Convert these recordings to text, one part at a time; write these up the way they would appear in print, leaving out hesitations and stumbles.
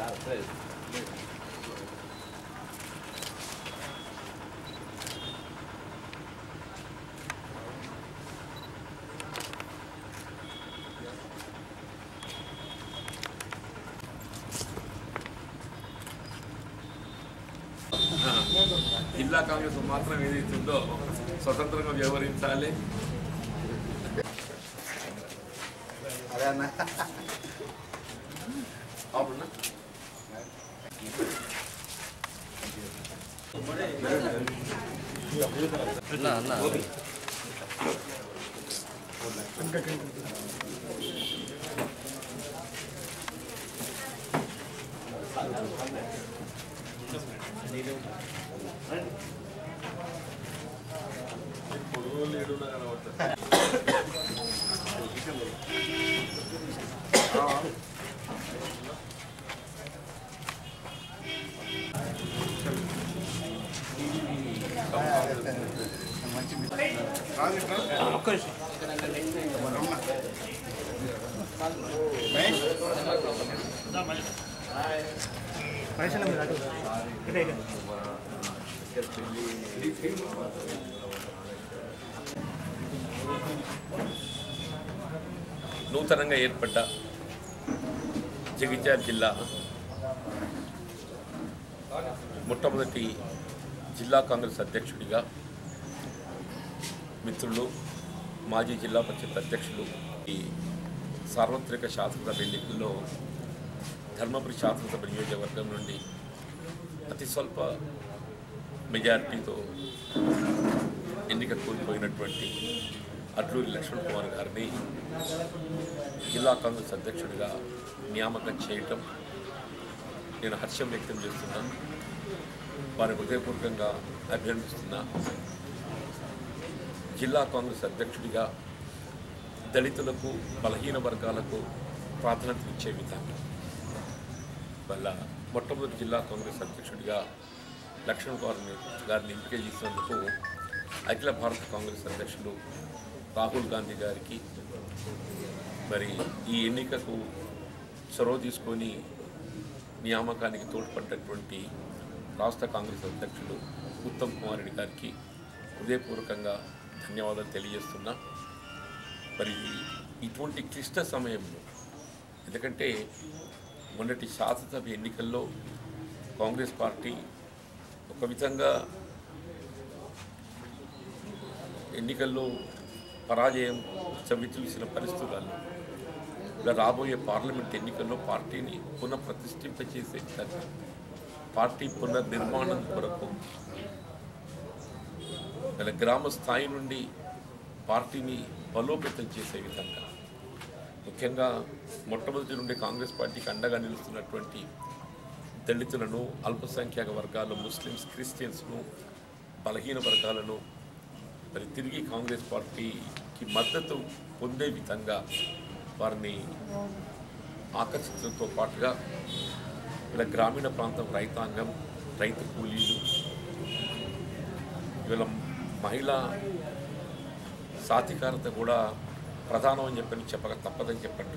జిల్లా కాంగ్రెస్ మాత్రం ఏదైతుందో స్వతంత్రంగా వ్యవహరించాలి. అదే అన్న అవునా నూతనంగా ఏర్పడ్డ జగిత్యాల జిల్లా మొట్టమొదటి జిల్లా కాంగ్రెస్ అధ్యక్షుడిగా మిత్రులు మాజీ జిల్లా పరిషత్ అధ్యక్షులు ఈ సార్వత్రిక శాసనసభ ఎన్నికల్లో ధర్మపురి శాసనసభ నియోజకవర్గం నుండి అతి స్వల్ప మెజారిటీతో ఎన్నిక కోల్పోయినటువంటి అడ్లూరి లక్ష్మణ్ కుమార్ గారిని జిల్లా కాంగ్రెస్ అధ్యక్షుడిగా నియామకం చేయటం నేను హర్షం వ్యక్తం చేస్తున్నాను. వారి హృదయపూర్వకంగా అభినందిస్తున్నా. జిల్లా కాంగ్రెస్ అధ్యక్షుడిగా దళితులకు బలహీన వర్గాలకు ప్రాధాన్యత ఇచ్చే విధంగా వల్ల మొట్టమొదటి జిల్లా కాంగ్రెస్ అధ్యక్షుడిగా లక్ష్మణ్ కుమార్ గారిని ఎంపిక చేసినందుకు అఖిల భారత కాంగ్రెస్ అధ్యక్షులు రాహుల్ గాంధీ గారికి మరి ఈ ఎన్నికకు చొరవ తీసుకొని నియామకానికి తోడ్పడ్డటువంటి రాష్ట్ర కాంగ్రెస్ అధ్యక్షులు ఉత్తమ్ కుమార్ రెడ్డి గారికి హృదయపూర్వకంగా ధన్యవాదాలు తెలియజేస్తున్నా. మరి ఇటువంటి క్లిష్ట సమయంలో ఎందుకంటే మొన్నటి శాసనసభ ఎన్నికల్లో కాంగ్రెస్ పార్టీ ఒక విధంగా ఎన్నికల్లో పరాజయం చవిచూసిన పరిస్థితులలో ఇలా రాబోయే పార్లమెంట్ ఎన్నికల్లో పార్టీని పునఃప్రతిష్ఠింపచేసే విధంగా పార్టీ పునర్నిర్మాణం కొరకు ఇలా గ్రామ స్థాయి నుండి పార్టీని బలోపేతం చేసే విధంగా ముఖ్యంగా మొట్టమొదటి నుండి కాంగ్రెస్ పార్టీకి అండగా నిలుస్తున్నటువంటి దళితులను, అల్పసంఖ్యాక వర్గాలు, ముస్లిమ్స్, క్రిస్టియన్స్ను, బలహీన వర్గాలను మరి తిరిగి కాంగ్రెస్ పార్టీకి మద్దతు పొందే విధంగా వారిని ఆకర్షించడంతో పాటుగా ఇలా గ్రామీణ ప్రాంతం రైతాంగం, రైతు కూలీలు, ఇవాళ మహిళా సాధికారత కూడా ప్రధానం అని చెప్పక తప్పదని చెప్పండి.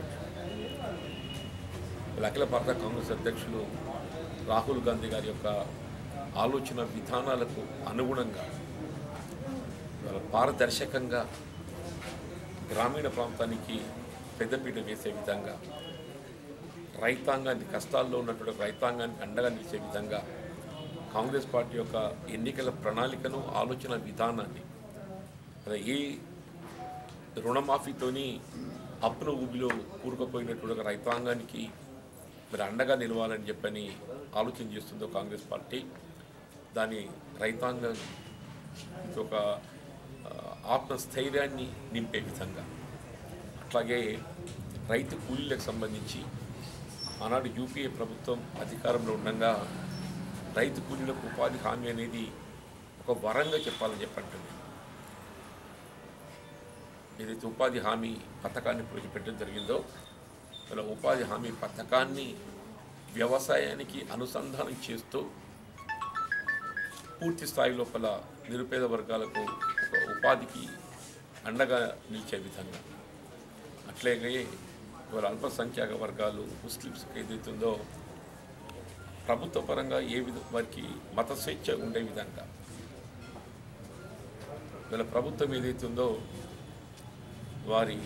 అఖిల భారత కాంగ్రెస్ అధ్యక్షులు రాహుల్ గాంధీ గారి యొక్క ఆలోచన విధానాలకు అనుగుణంగా పారదర్శకంగా గ్రామీణ ప్రాంతానికి పెద్దపీట వేసే విధంగా రైతాంగాన్ని, కష్టాల్లో ఉన్నటువంటి రైతాంగానికి అండగా నిలిచే విధంగా కాంగ్రెస్ పార్టీ యొక్క ఎన్నికల ప్రణాళికను, ఆలోచన విధానాన్ని ఈ రుణమాఫీతోని అప్పుల ఊబిలో కూరుకుపోయినటువంటి రైతాంగానికి మరి అండగా నిలవాలని చెప్పని ఆలోచన చేస్తుందో కాంగ్రెస్ పార్టీ. దాని రైతాంగం ఒక ఆత్మస్థైర్యాన్ని నింపే విధంగా అట్లాగే రైతు కూలీలకు సంబంధించి ఆనాడు యూపీఏ ప్రభుత్వం అధికారంలో ఉండగా రైతు కూలీలకు ఉపాధి హామీ అనేది ఒక వరంగా చెప్పాలని చెప్పంటుంది. ఏదైతే ఉపాధి హామీ పథకాన్ని ప్రవేశపెట్టడం జరిగిందో ఇలా ఉపాధి హామీ పథకాన్ని వ్యవసాయానికి అనుసంధానం చేస్తూ పూర్తి స్థాయి లోపల నిరుపేద వర్గాలకు ఒక ఉపాధికి అండగా నిలిచే విధంగా అట్లాగే ఇవాళ అల్పసంఖ్యాక వర్గాలు, ముస్లిమ్స్కి ఏదైతుందో ప్రభుత్వ పరంగా వారికి మత స్వేచ్ఛ ఉండే విధంగా వీళ్ళ ప్రభుత్వం ఏదైతే ఉందో వారి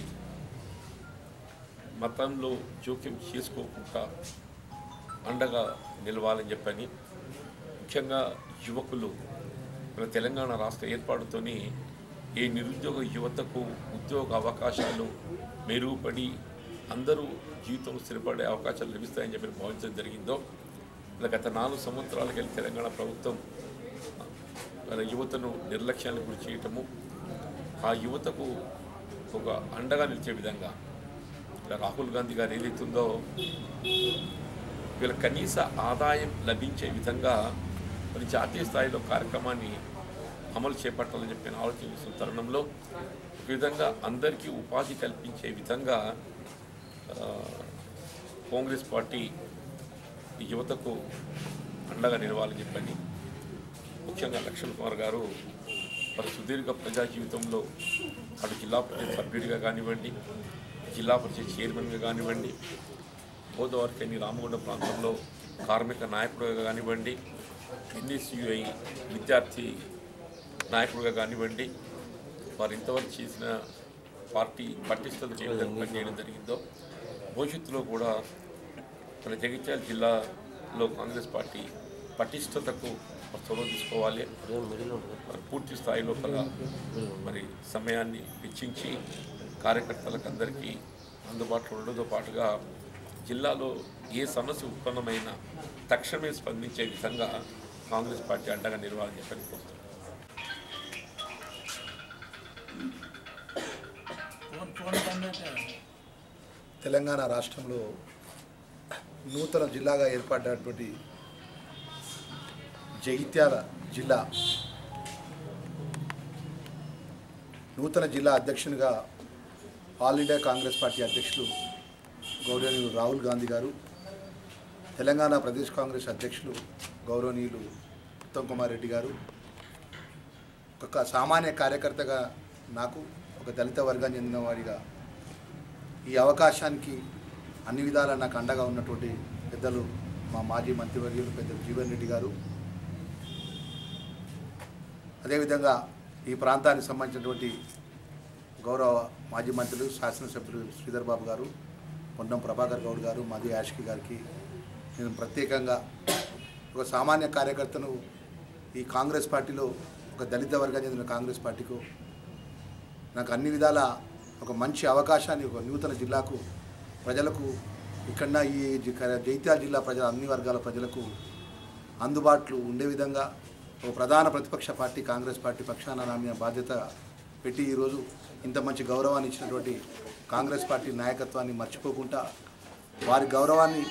మతంలో జోక్యం చేసుకోకుండా అండగా నిలవాలని చెప్పని ముఖ్యంగా యువకులు మన తెలంగాణ రాష్ట్ర ఏర్పాటుతోని ఏ నిరుద్యోగ యువతకు ఉద్యోగ అవకాశాలు మెరుగుపడి అందరూ జీవితంలో స్థిరపడే అవకాశాలు లభిస్తాయని చెప్పి భావించడం జరిగిందో గత 4 సంవత్సరాలకు వెళ్ళి తెలంగాణ ప్రభుత్వం యువతను నిర్లక్ష్యానికి గురి చేయటము ఆ యువతకు ఒక అండగా నిలిచే విధంగా రాహుల్ గాంధీ గారు ఏదైతుందో వీళ్ళ కనీస ఆదాయం లభించే విధంగా మరి జాతీయ స్థాయిలో కార్యక్రమాన్ని అమలు చేపట్టాలని చెప్పిన ఆలోచన తరుణంలో ఒక విధంగా అందరికీ ఉపాధి కల్పించే విధంగా కాంగ్రెస్ పార్టీ యువతకు అండగా నిలవాలని చెప్పని ముఖ్యంగా లక్ష్మణ్ కుమార్ గారు మరి సుదీర్ఘ ప్రజా జీవితంలో అటు జిల్లా పరిషత్ సభ్యుడిగా కానివ్వండి జిల్లా పరిషత్ చైర్మన్గా కానివ్వండి గోదావరికని రామగుండం ప్రాంతంలో కార్మిక నాయకుడిగా కానివ్వండి ఎన్ఎస్యుఐ విద్యార్థి నాయకుడిగా కానివ్వండి వారు ఇంతవరకు చేసిన పార్టీ పటిష్టతకు ఏ విధంగా పనిచేయడం జరిగిందో భవిష్యత్తులో కూడా మన జగిత్యాల జిల్లాలో కాంగ్రెస్ పార్టీ పటిష్టతకు చొరవ తీసుకోవాలి. మరి పూర్తి స్థాయిలో మరి సమయాన్ని వెచ్చించి కార్యకర్తలకు అందరికీ అందుబాటులో ఉండడంతో పాటుగా జిల్లాలో ఏ సమస్య ఉత్పన్నమైనా తక్షణమే స్పందించే విధంగా కాంగ్రెస్ పార్టీ అండగా నిలవాలని చెప్పని కోరుతున్నాను. తెలంగాణ రాష్ట్రంలో నూతన జిల్లాగా ఏర్పడినటువంటి జగిత్యాల జిల్లా నూతన జిల్లా అధ్యక్షునిగా ఆల్ ఇండియా కాంగ్రెస్ పార్టీ అధ్యక్షులు గౌరవనీయులు రాహుల్ గాంధీ గారు, తెలంగాణ ప్రదేశ్ కాంగ్రెస్ అధ్యక్షులు గౌరవనీయులు ఉత్తమ్ కుమార్ రెడ్డి గారు, ఒక సామాన్య కార్యకర్తగా నాకు ఒక దళిత వర్గానికి చెందిన వాడిగా ఈ అవకాశానికి అన్ని విధాలా నాకు అండగా ఉన్నటువంటి పెద్దలు మా మాజీ మంత్రివర్యులు పెద్దలు జీవన్ రెడ్డి గారు, అదేవిధంగా ఈ ప్రాంతానికి సంబంధించినటువంటి గౌరవ మాజీ మంత్రులు శాసనసభ్యులు శ్రీధర్ బాబు గారు, పొన్నం ప్రభాకర్ గౌడ్ గారు, మాది యాష్కి గారికి నేను ప్రత్యేకంగా ఒక సామాన్య కార్యకర్తను ఈ కాంగ్రెస్ పార్టీలో ఒక దళిత వర్గానికి చెందిన కాంగ్రెస్ పార్టీకు నాకు అన్ని విధాల ఒక మంచి అవకాశాన్ని ఒక నూతన జిల్లాకు ప్రజలకు ఇక్కడ ఈ జగిత్యాల జిల్లా ప్రజల అన్ని వర్గాల ప్రజలకు అందుబాటులో ఉండే విధంగా ఒక ప్రధాన ప్రతిపక్ష పార్టీ కాంగ్రెస్ పార్టీ పక్షాన నా మీద బాధ్యత పెట్టి ఈరోజు ఇంత మంచి గౌరవాన్ని ఇచ్చినటువంటి కాంగ్రెస్ పార్టీ నాయకత్వాన్ని మర్చిపోకుండా వారి గౌరవాన్ని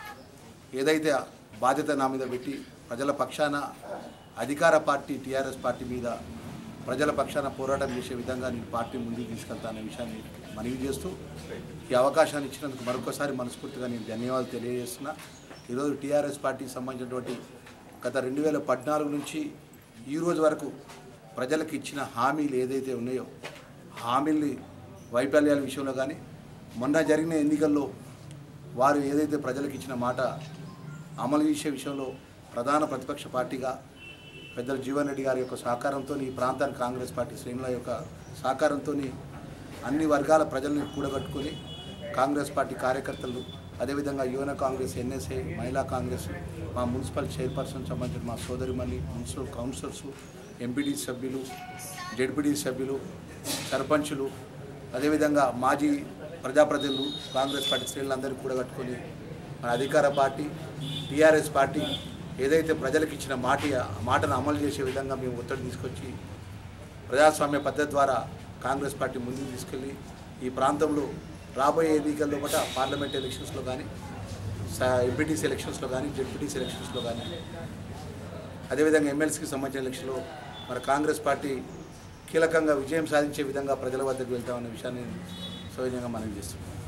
ఏదైతే బాధ్యత నా మీద పెట్టి ప్రజల పక్షాన అధికార పార్టీ టీఆర్ఎస్ పార్టీ మీద ప్రజల పక్షాన పోరాటం చేసే విధంగా నేను పార్టీ ముందుకు తీసుకెళ్తాననే విషయాన్ని మనవి చేస్తూ ఈ అవకాశాన్ని ఇచ్చినందుకు మరొకసారి మనస్ఫూర్తిగా నేను ధన్యవాదాలు తెలియజేస్తున్నా. ఈరోజు టీఆర్ఎస్ పార్టీకి సంబంధించినటువంటి గత 2014 నుంచి ఈ రోజు వరకు ప్రజలకు ఇచ్చిన హామీలు ఏదైతే ఉన్నాయో హామీల్ని వైఫల్యాల విషయంలో కానీ మొన్న జరిగిన ఎన్నికల్లో వారు ఏదైతే ప్రజలకు ఇచ్చిన మాట అమలు చేసే విషయంలో ప్రధాన ప్రతిపక్ష పార్టీగా పెద్దలు జీవన్ రెడ్డి గారి యొక్క సహకారంతో ఈ ప్రాంతానికి కాంగ్రెస్ పార్టీ శ్రేణుల యొక్క సహకారంతో అన్ని వర్గాల ప్రజల్ని కూడగట్టుకొని కాంగ్రెస్ పార్టీ కార్యకర్తలు అదేవిధంగా యువన కాంగ్రెస్ ఎన్ఎస్ఏ మహిళా కాంగ్రెస్ మా మున్సిపల్ చైర్పర్సన్ సంబంధించిన మా సోదరిమణి మున్సిపల్ కౌన్సిలర్సు ఎంపీడీ సభ్యులు జెడ్పీడీ సభ్యులు సర్పంచులు అదేవిధంగా మాజీ ప్రజాప్రతినిధులు కాంగ్రెస్ పార్టీ శ్రేణులందరినీ కూడగట్టుకొని మన అధికార పార్టీ టీఆర్ఎస్ పార్టీ ఏదైతే ప్రజలకు ఇచ్చిన మాటను అమలు చేసే విధంగా మేము ఒత్తిడి తీసుకొచ్చి ప్రజాస్వామ్య పద్ధతి ద్వారా కాంగ్రెస్ పార్టీ ముందుకు తీసుకెళ్ళి ఈ ప్రాంతంలో రాబోయే ఎన్నికల్లో కూడా పార్లమెంట్ ఎలక్షన్స్లో కానీ ఎంపీటీసీ ఎలక్షన్స్లో కానీ జెడ్పీటీసీ ఎలక్షన్స్లో కానీ అదేవిధంగా ఎమ్మెల్సీకి సంబంధించిన ఎలక్షన్లో మన కాంగ్రెస్ పార్టీ కీలకంగా విజయం సాధించే విధంగా ప్రజల వద్దకు వెళ్తామనే విషయాన్ని సౌజన్యంగా మనం చేస్తున్నాం.